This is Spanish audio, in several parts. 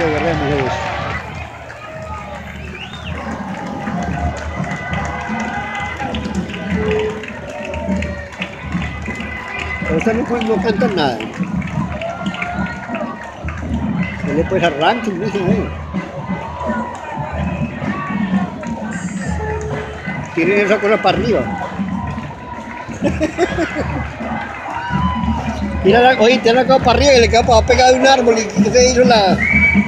agarremos eso. Pero usted no canta nada. Él pues arranca y dice, tienen esa cosa para arriba. Mira, oye, tiene la cosa para arriba y le queda para pegar de un árbol y se hizo la...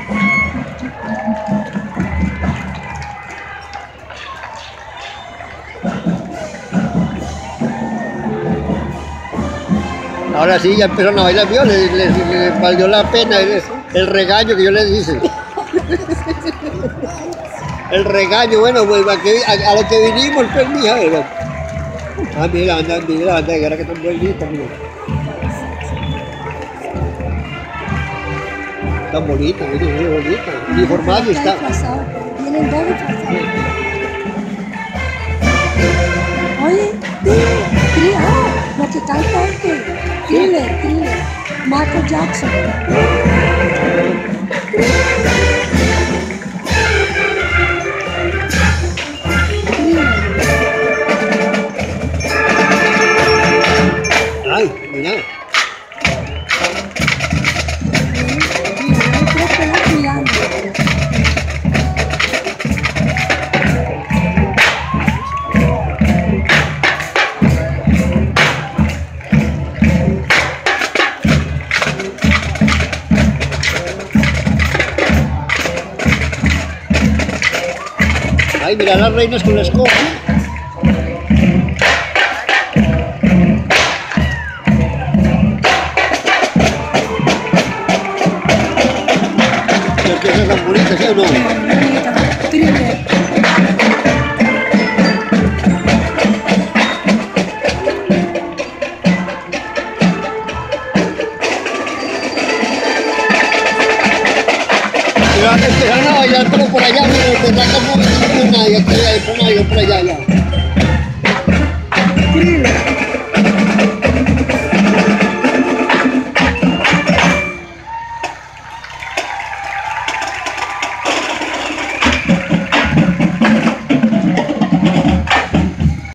Ahora sí, ya empezaron a bailar, ¿vio? Les valió la pena el regaño que yo les hice. El regaño, bueno, pues a lo que vinimos, pues, mija. Ah, mira, anda, que era que tan bonita, mira. Tan bonita, mira, bonita. Uniformada que está. Vienen dos disfrazados. Oye, dile, lo que canta este. Thriller, Michael Jackson. Ay, mira. Ay, mira las reinas con la escoba. ¿Por qué son tan bonitas, sí o no? Thriller. Empezaron a bailar pero por allá, pero te sacan una y por allá ya.